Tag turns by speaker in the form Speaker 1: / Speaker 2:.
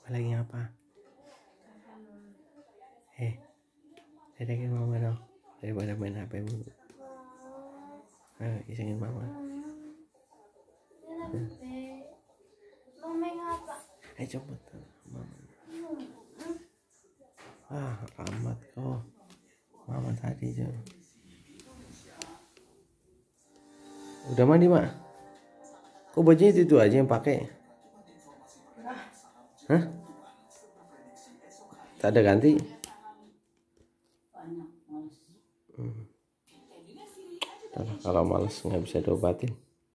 Speaker 1: Lagi ngapa? Dedekin mama dong. Daripada main HP mulu. Isengin mama. Cepet mama. Amat kok. Mama tadi tuh. Udah mandi, Mak? Kok bajunya itu aja yang pakai? Hah? Tak ada ganti? Kalau males nggak bisa diobatin.